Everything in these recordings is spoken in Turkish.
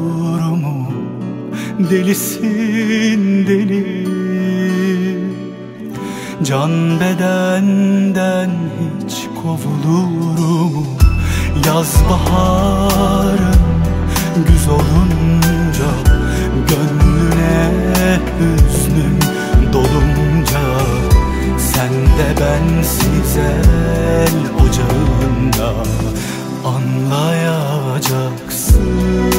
mu? Delisin deli. Can bedenden hiç kovulur mu? Yaz baharın güz olunca, gönlüne hüznün dolunca, sen de bensiz el ocağında anlayacaksın.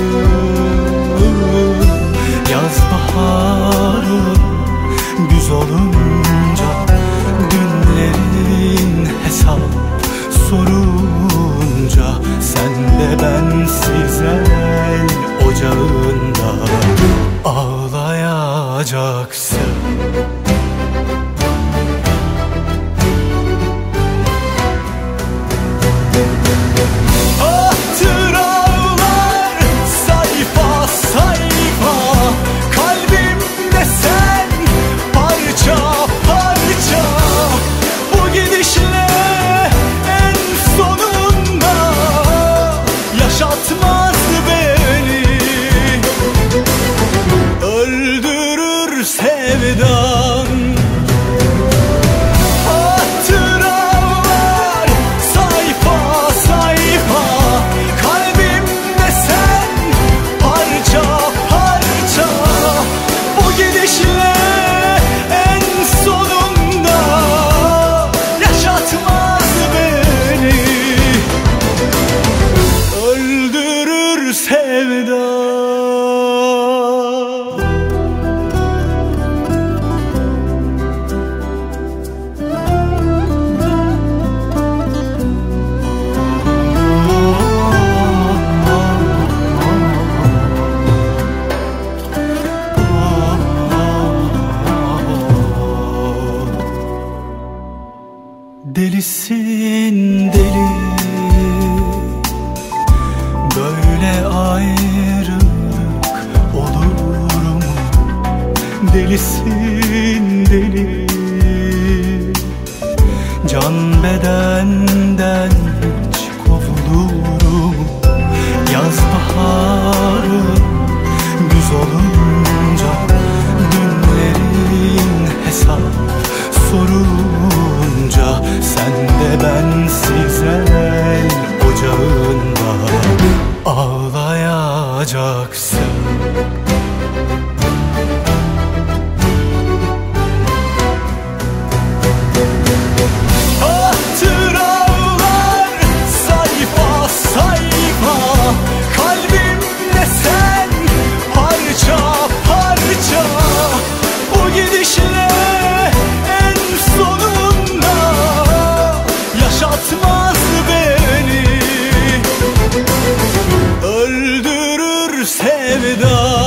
Yaz baharın güz olunca, günlerin hesap sorunca, sen de bensiz el ocağında ağlayacaksın. Delisin deli, böyle ayrılık olur mu? Delisin deli, can bedenden hiç kovulur mu? Yaz baharın güz olunca, günlerin hesap sorunca, sen de bensiz el ocağında ağlayacaksın. Hatıralar sayfa sayfa, kalbimde sen parça parça. Bu gidişle en sonunda yaşatmaz beni, öldürür sevda.